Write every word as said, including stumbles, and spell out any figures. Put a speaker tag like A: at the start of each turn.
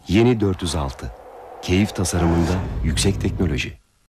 A: Yeni dört yüz altı. Keyif tasarımında yüksek teknoloji.